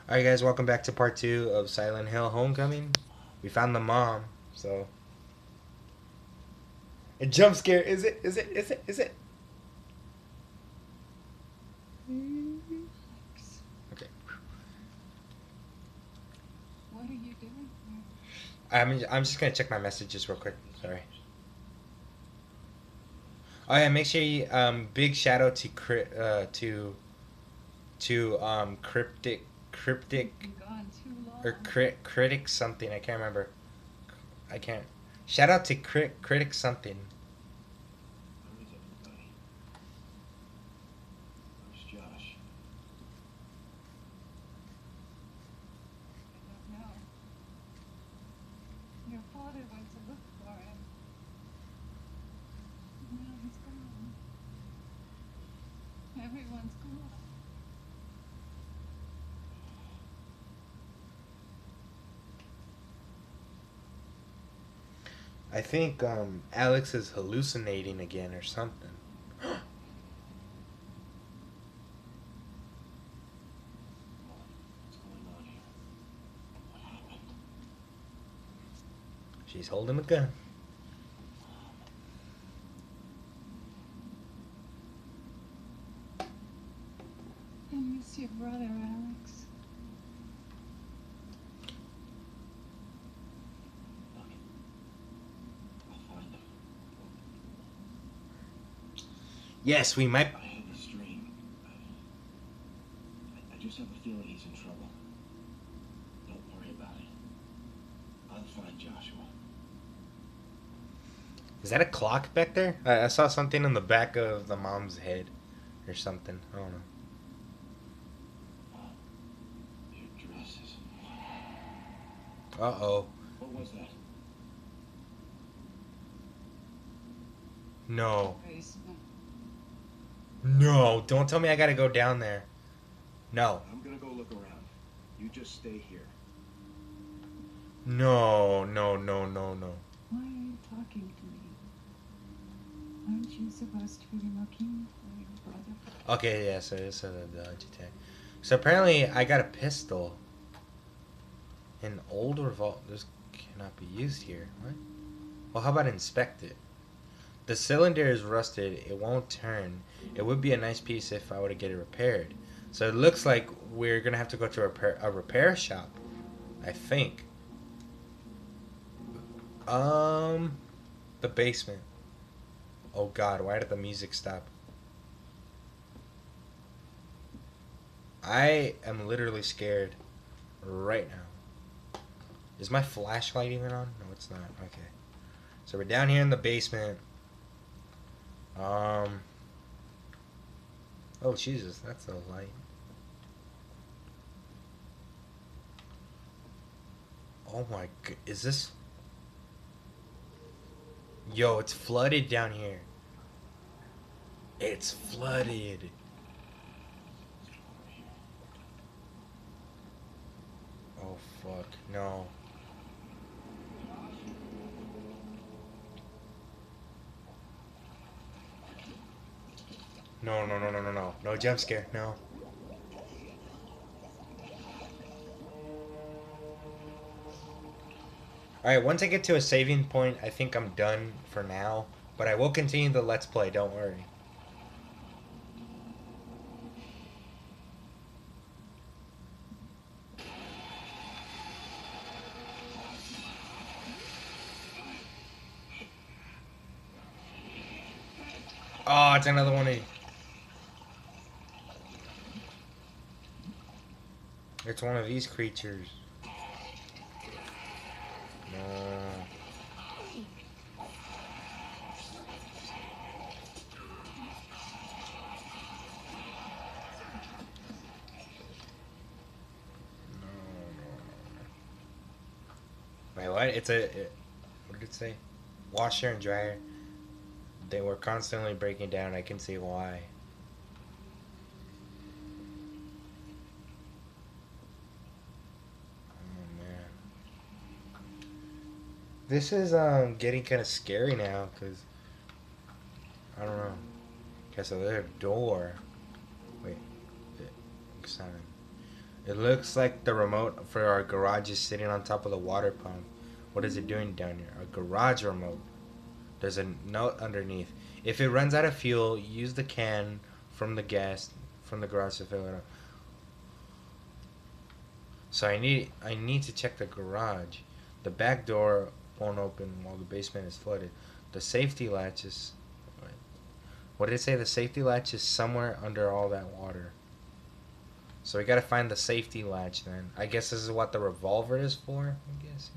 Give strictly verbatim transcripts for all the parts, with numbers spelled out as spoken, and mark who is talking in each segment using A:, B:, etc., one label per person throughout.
A: Alright guys, welcome back to part two of Silent Hill Homecoming. We found the mom, so... A jump scare, is it? Is it? Is it? Is it? Okay.
B: What are you doing here?
A: I'm, I'm just gonna check my messages real quick, sorry. Oh yeah, make sure you, um, big shout out to, cri- uh, to, to, um, Cryptic, Cryptic,
B: You've been gone too long.
A: or crit, Critic something, I can't remember. I can't. Shout out to crit, Critic something.
C: Where is everybody? Where's Josh?
B: I don't know. Your father went to look for him. Now he's gone. Everyone's gone.
A: I think, um, Alex is hallucinating again or something.
C: What's going on here? What happened?
A: She's holding a gun.
B: I miss your brother, Alex.
C: Look. I'll find him.
A: Yes, we might...
C: I had this dream. I, I just have a feeling he's in trouble. Don't worry about it. I'll find Joshua.
A: Is that a clock back there? I, I saw something in the back of the mom's head or something. I don't know.
C: Your dresses.
A: Uh-oh.
C: What was that?
A: No.
B: Basement.
A: No. Don't tell me I gotta go down there. No.
C: I'm gonna go look around. You just stay here.
A: No, no, no, no, no.
B: Why are you talking to me? Aren't you supposed to be looking for your brother?
A: Okay, yeah, so this is a dodge attack. So apparently I got a pistol. An old revolt. This cannot be used here. What? Well, how about inspect it? The cylinder is rusted. It won't turn. It would be a nice piece if I were to get it repaired. So it looks like we're going to have to go to a repair, a repair shop. I think. Um, the basement. Oh God, why did the music stop? I am literally scared right now. Is my flashlight even on? No, it's not. Okay. So we're down here in the basement. Um. Oh, Jesus, that's a light. Oh my God, is this? Yo, it's flooded down here. It's flooded. Oh fuck, no. No, no, no, no, no, no. No jump scare, no. Alright, once I get to a saving point, I think I'm done for now. But I will continue the Let's Play, don't worry. Oh, it's another one of these. It's one of these creatures. No. Wait, what? It's a... It, what did it say? Washer and dryer. They were constantly breaking down. I can see why. Oh, man. This is um getting kind of scary now, because... I don't know. Okay, so there's a door. Wait. Examine. It looks like the remote for our garage is sitting on top of the water pump. What is it doing down here? A garage remote. There's a note underneath. If it runs out of fuel, use the can from the gas from the garage to fill it up. So I need I need to check the garage. The back door won't open while the basement is flooded. The safety latch is. What did it say? The safety latch is somewhere under all that water. So we gotta find the safety latch then. I guess this is what the revolver is for. I'm guessing.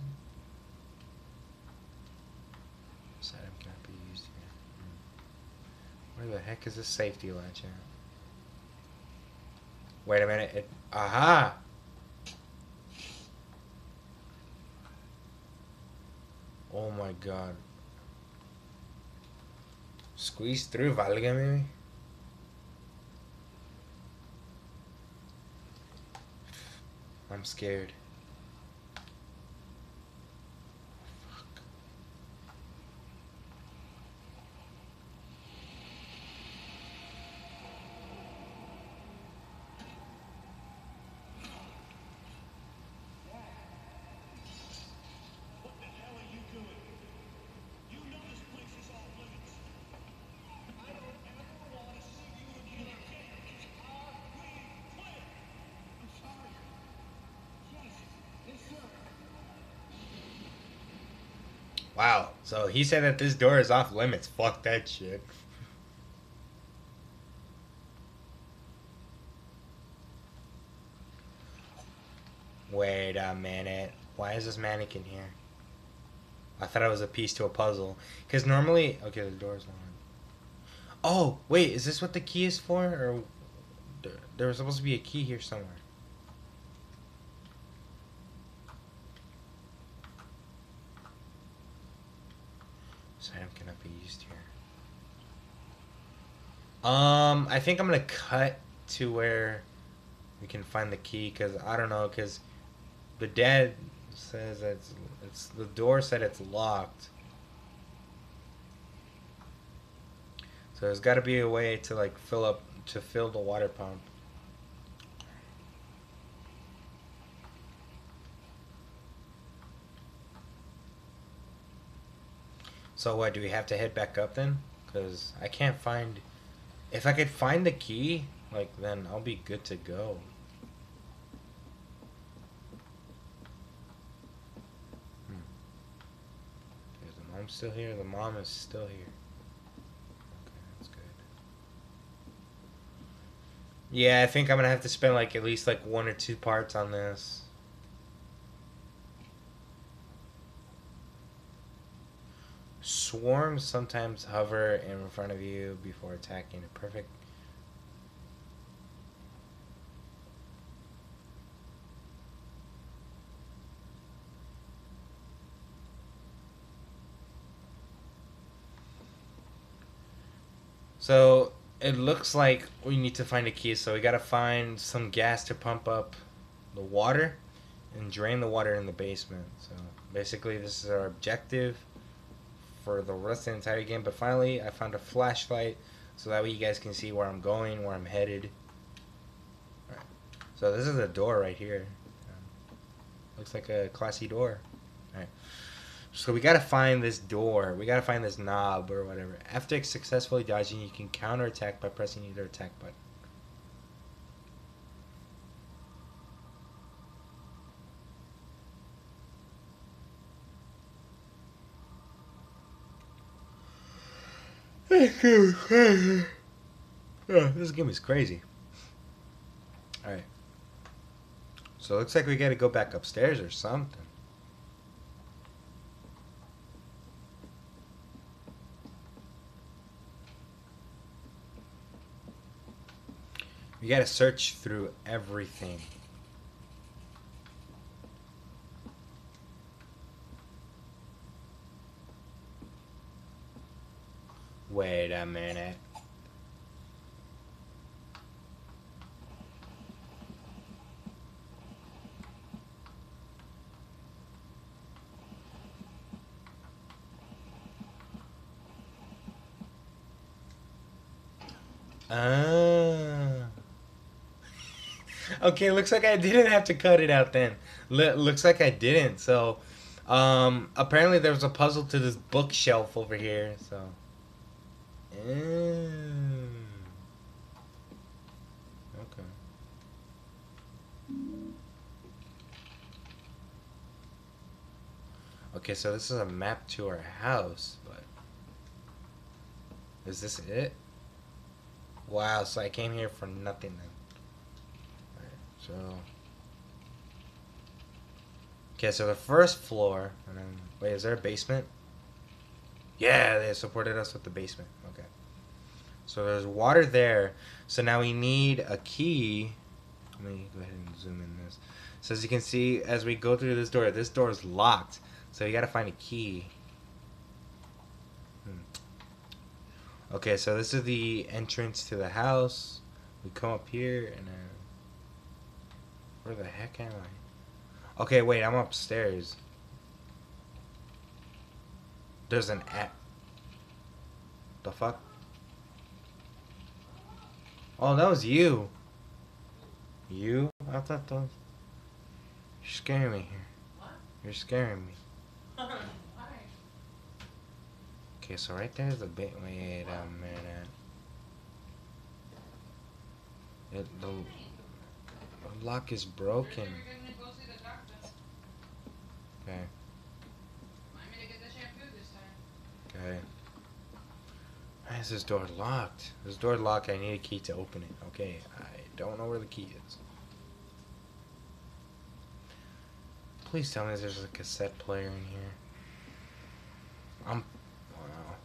A: This item cannot be used here. Hmm. Where the heck is this safety latch at? Wait a minute. It. Aha! Oh my god. Squeeze through, válgame. I'm scared. Fuck.
C: What the hell are you doing? You know this place is off limits. I don't ever want to see you again. Are we clear? I'm sorry. Yes. Yes, sir.
A: Wow. So he said that this door is off limits. Fuck that shit. Wait a minute. Why is this mannequin here? I thought it was a piece to a puzzle. Because normally... Okay, the door's on. Oh, wait. Is this what the key is for? Or there, there was supposed to be a key here somewhere. This item cannot be used here. Um, I think I'm going to cut to where we can find the key. Because, I don't know, because the dad says that it's, it's... The door said it's locked. So there's got to be a way to like fill up to fill the water pump. So what, do we have to head back up then? Cuz I can't find if I could find the key, like then I'll be good to go. Hmm. Is the mom still here? The mom is still here. Yeah, I think I'm gonna have to spend like at least like one or two parts on this. Swarms sometimes hover in front of you before attacking. A perfect. So it looks like we need to find a key, so we gotta find some gas to pump up the water and drain the water in the basement. So basically this is our objective for the rest of the entire game. But finally I found a flashlight so that way you guys can see where I'm going, where I'm headed. Alright. So this is a door right here. Um, looks like a classy door. Alright. So we gotta find this door. We gotta find this knob or whatever. After successfully dodging, you can counterattack by pressing either attack button. Oh, this game is crazy. Alright. So it looks like we gotta go back upstairs or something. You gotta search through everything. Wait a minute. Ah. Okay, looks like I didn't have to cut it out then. L- looks like I didn't. So, um, apparently there was a puzzle to this bookshelf over here. So, mm. Okay. Okay, so this is a map to our house, but is this it? Wow, so I came here for nothing then. Alright, so. Okay, so the first floor, and then wait, is there a basement? Yeah, they supported us with the basement. Okay. So there's water there. So now we need a key. Let me go ahead and zoom in this. So as you can see, as we go through this door, this door is locked. So you gotta find a key. Hmm. Okay, so this is the entrance to the house. We come up here and then where the heck am I? Okay, wait, I'm upstairs. There's an app. The fuck? Oh, that was you. You? I thought that was... You're scaring me here.
D: What?
A: You're scaring me.
D: Why?
A: Okay, so right there's a bit. Wait a minute. It, the, the lock is broken.
D: We're gonna go see the doctor.
A: Okay,
D: Remind me to get the shampoo this time.
A: okay. Why is this door locked? This door locked. I need a key to open it. Okay, I don't know where the key is. Please tell me there's a cassette player in here. I'm... Wow.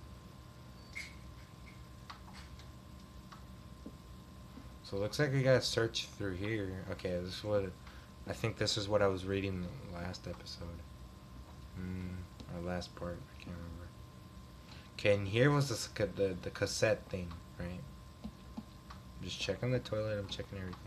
A: So it looks like we gotta search through here. Okay, this is what... I think this is what I was reading in the last episode. Hmm, or last part. I can't remember. Okay, and here was this, ca- the, the cassette thing, right? I'm just checking the toilet. I'm checking everything.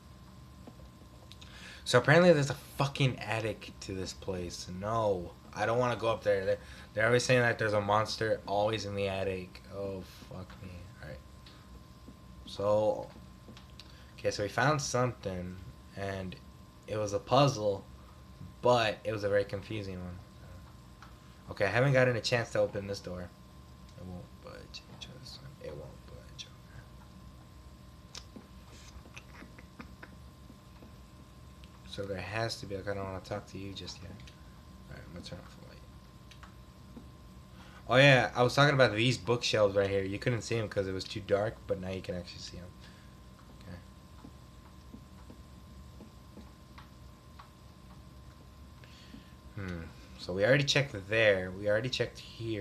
A: So apparently there's a fucking attic to this place. No, I don't want to go up there. They're, they're always saying that there's a monster always in the attic. Oh, fuck me. Alright. So, okay, so we found something, and it was a puzzle, but it was a very confusing one. Okay, I haven't gotten a chance to open this door. It won't budge. Try this one. It won't budge. So there has to be, like, I don't want to talk to you just yet. Alright, I'm going to turn off the light. Oh yeah, I was talking about these bookshelves right here. You couldn't see them because it was too dark, but now you can actually see them. Okay. Hmm. So we already checked there. We already checked here.